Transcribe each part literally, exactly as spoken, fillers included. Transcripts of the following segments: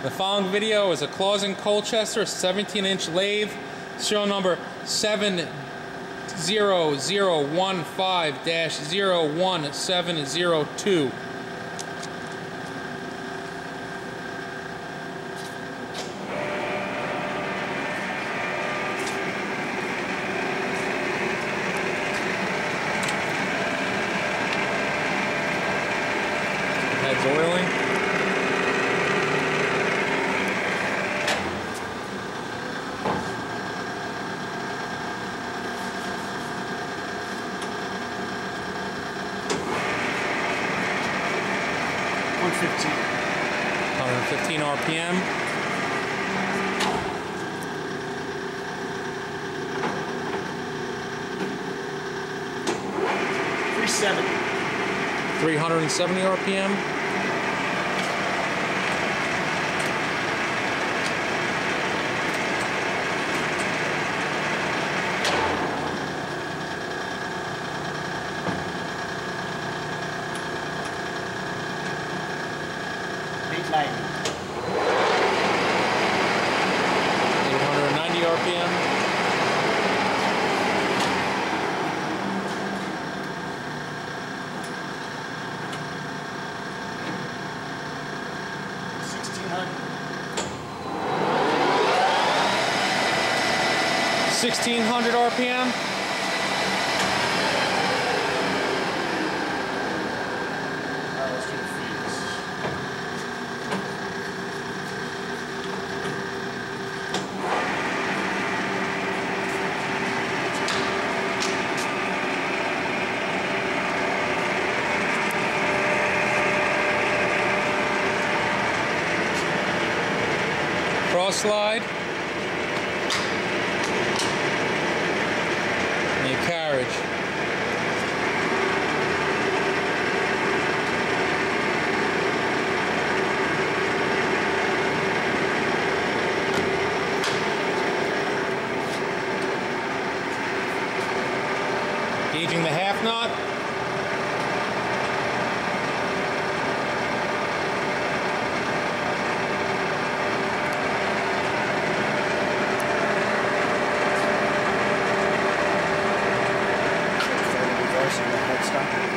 The following video is a Clausen Colchester seventeen inch lathe, serial number seven zero zero one five dash zero one seven zero two. Head's oiling. one fifteen. one fifteen R P M. three seventy. three hundred seventy R P M. eight ninety. eight hundred ninety R P M. sixteen hundred. sixteen hundred R P M. Alright, let's do the fees. Cross slide. And your carriage. Gauging the half knot. Reverse and the headstock.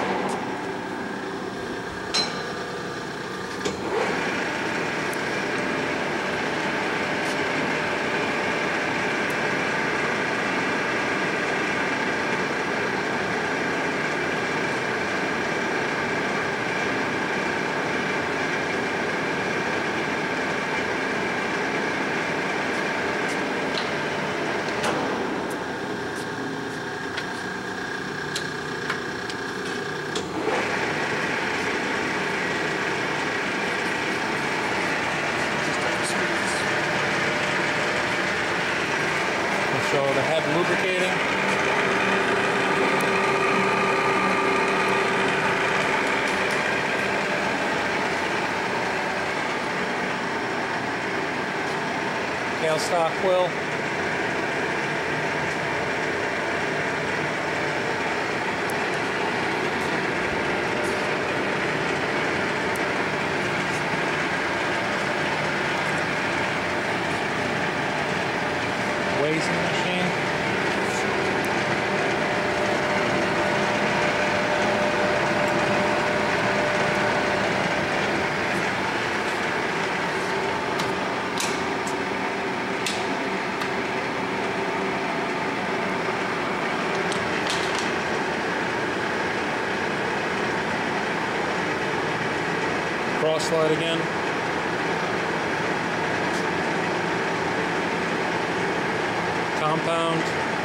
Show the head lubricating. Tailstock quill. Weighing machine. Cross slide again. Compound.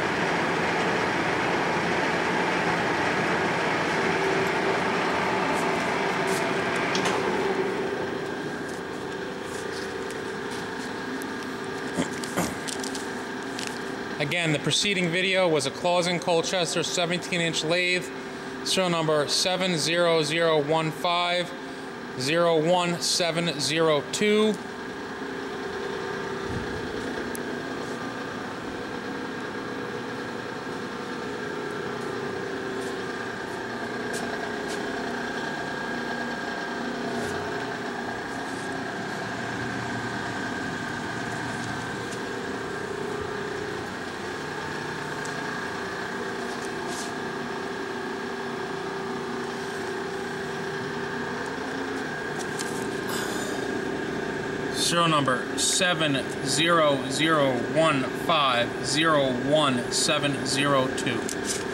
Again, the preceding video was a Clausen Colchester seventeen inch lathe, serial number seven zero zero one five zero one seven zero two. Serial number seven zero zero one five zero one seven zero two.